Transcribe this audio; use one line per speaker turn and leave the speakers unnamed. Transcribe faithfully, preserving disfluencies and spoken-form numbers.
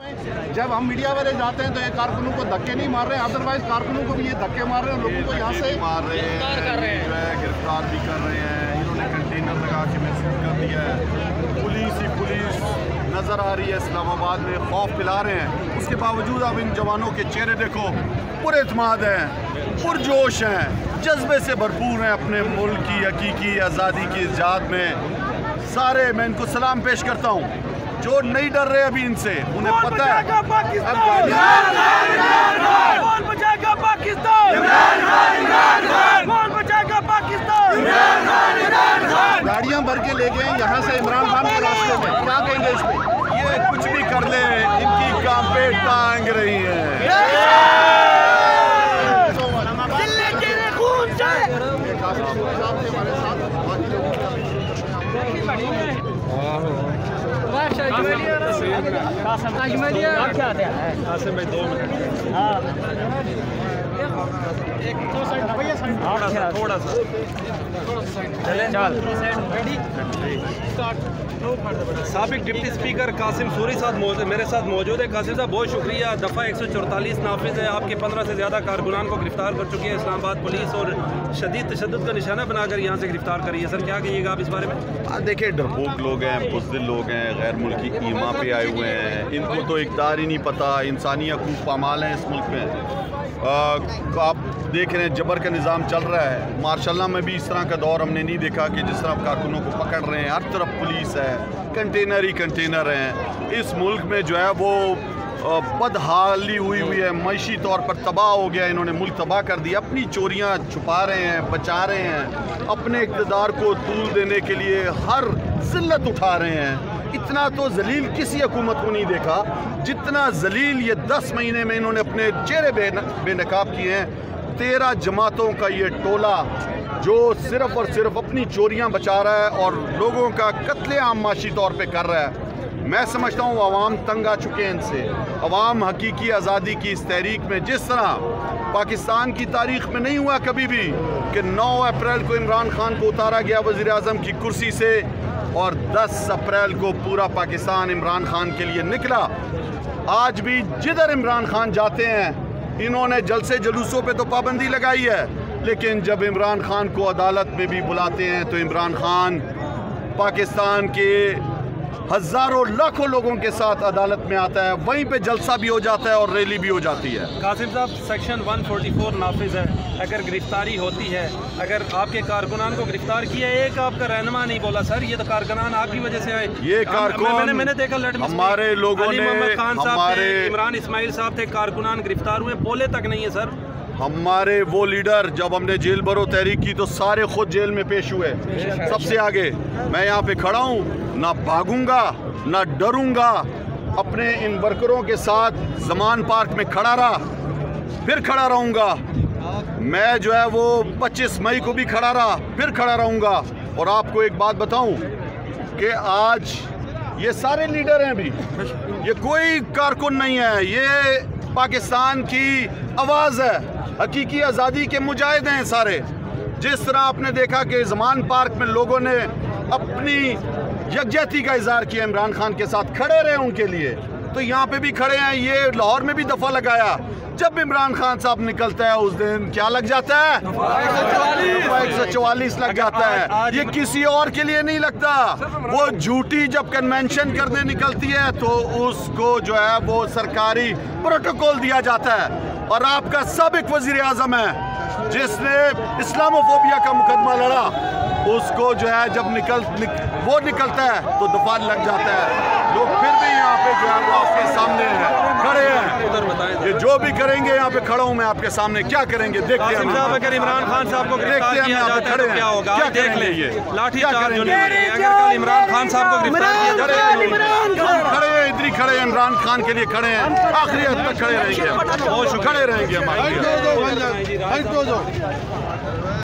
जब हम मीडिया वाले जाते हैं तो ये कारकुनों को धक्के नहीं मार रहे हैं, अदरवाइज कारकुनों को भी ये धक्के मार रहे हैं, लोगों को यहाँ से
मार रहे हैं, जो है गिरफ्तार भी कर रहे हैं। इन्होंने कंटेनर लगा के महसूस कर दिया है। पुलिस ही पुलिस नज़र आ रही है इस्लामाबाद में, खौफ पिला रहे हैं। उसके बावजूद अब इन जवानों के चेहरे देखो, पुरएतमाद हैं, पुरजोश हैं, जज्बे से भरपूर हैं अपने मुल्क की हकीकी आज़ादी की इजाद में। सारे मैं इनको सलाम पेश करता हूँ जो नहीं डर रहे अभी इनसे, उन्हें पता है अब गाड़ियाँ भर के ले गए यहाँ से इमरान खान के रास्ते में। क्या कहेंगे इस पे? ये कुछ भी कर ले, इनकी कांपे टांग रही है।
कासिम भाई दो मिनट थोड़ा सा साबिक डिप्टी स्पीकर कासिम सूरी साहब मेरे साथ मौजूद है। कासिम साहब बहुत शुक्रिया। दफ़ा एक सौ चौतालीस नाफिज है, आपके पंद्रह से ज़्यादा कारकुनान को गिरफ्तार कर चुकी है इस्लामाबाद पुलिस और शदीद तशद्दुद का निशाना बनाकर यहाँ से गिरफ्तार करी है। सर क्या कहिएगा आप इस बारे में?
देखिए, डरपोक लोग हैं, बुज़दिल लोग हैं, गैर मुल्की ईमा पे आए हुए हैं। इनको तो इक़दार ही नहीं पता, इंसानी हकूक़ पामाल हैं इस मुल्क में। आ, आप देख रहे हैं जबर का निज़ाम चल रहा है। मार्शल्ला में भी इस तरह का दौर हमने नहीं देखा कि जिस तरह कारकुनों को पकड़ रहे हैं। हर तरफ पुलिस है, कंटेनर ही कंटेनर हैं। इस मुल्क में जो है वो बदहाली हुई हुई है, मईशी तौर पर तबाह हो गया। इन्होंने मुल्क तबाह कर दिया, अपनी चोरियां छुपा रहे हैं, बचा रहे हैं, अपने इक़्तिदार को तूल देने के लिए हर जिल्लत उठा रहे हैं। इतना तो जलील किसी हुकूमत को नहीं देखा जितना जलील ये दस महीने में इन्होंने अपने चेहरे बेनकाब किए हैं। तेरह जमातों का ये टोला जो सिर्फ और सिर्फ अपनी चोरियां बचा रहा है और लोगों का कत्लेआम माशी तौर पे कर रहा है। मैं समझता हूँ अवाम तंग आ चुके हैं इनसे। अवाम हकीकी आज़ादी की इस तहरीक में, जिस तरह पाकिस्तान की तारीख में नहीं हुआ कभी भी कि नौ अप्रैल को इमरान खान को उतारा गया वज़ीर आज़म की कुर्सी से और दस अप्रैल को पूरा पाकिस्तान इमरान खान के लिए निकला। आज भी जिधर इमरान खान जाते हैं इन्होंने जलसे जुलूसों पे तो पाबंदी लगाई है, लेकिन जब इमरान खान को अदालत में भी बुलाते हैं तो इमरान खान पाकिस्तान के हज़ारों लाखों लोगों के साथ अदालत में आता है, वहीं पे जलसा भी हो जाता है और रैली भी हो जाती है।
कासिम साहब, सेक्शन एक सौ चौवालीस नाफिज है, अगर गिरफ्तारी होती है, अगर आपके कारकुनान को गिरफ्तार किया, एक आपका रहनुमा नहीं बोला सर ये तो कारकुनान आपकी वजह से आए।
ये कारकुन
मैंने मैंने देखा लड़
हमारे लोगों ने,
खान साहब थे, इमरान इस्माइल साहब थे, कारकुनान गिरफ्तार हुए, बोले तक नहीं है सर।
हमारे वो लीडर जब हमने जेल भरो तहरीक की तो सारे खुद जेल में पेश हुए सबसे आगे। मैं यहाँ पे खड़ा हूँ, ना भागूंगा ना डरूंगा। अपने इन वर्करों के साथ जमान पार्क में खड़ा रहा, फिर खड़ा रहूंगा। मैं जो है वो पच्चीस मई को भी खड़ा रहा, फिर खड़ा रहूंगा। और आपको एक बात बताऊं कि आज ये सारे लीडर हैं, भी ये कोई कारकुन नहीं है, ये पाकिस्तान की आवाज़ है, हकीकी आज़ादी के मुजाहिद हैं सारे। जिस तरह आपने देखा कि जमान पार्क में लोगों ने अपनी यकजहती का इजहार किया, इमरान खान के साथ खड़े रहे उनके लिए, तो यहाँ पे भी खड़े हैं। ये लाहौर में भी दफ़ा लगाया, जब इमरान खान साहब निकलता है उस दिन क्या लग जाता है? एक सौ चौवालीस लग जाता है। ये किसी और के लिए नहीं लगता। वो झूठी जब कन्वेंशन करने निकलती है तो उसको जो है वो सरकारी प्रोटोकॉल दिया जाता है। और आपका साबिक वजीर आज़म है जिसने इस्लामोफोबिया का मुकदमा लड़ा, उसको जो है जब निकल निक, वो निकलता है तो दफा लग जाता है। लोग फिर भी यहाँ पे जो है वो आपके सामने हैं, खड़े हैं। उधर बताएं, ये जो भी करेंगे यहाँ पे खड़ा हूँ मैं आपके सामने, क्या करेंगे देखते हैं।
अगर इमरान खान साहब को गिरफ्तार किया जाता है तो क्या होगा?
क्या
देख
लेंगे?
लाठी चार्ज होने वाले हैं। अगर कल इमरान खान साहब को गिरफ्तार किया जाता है,
खड़े हैं, इधर ही खड़े हैं, इमरान खान के लिए खड़े हैं, आखिरी हद तक खड़े रहेंगे, खड़े रहेंगे हमारे।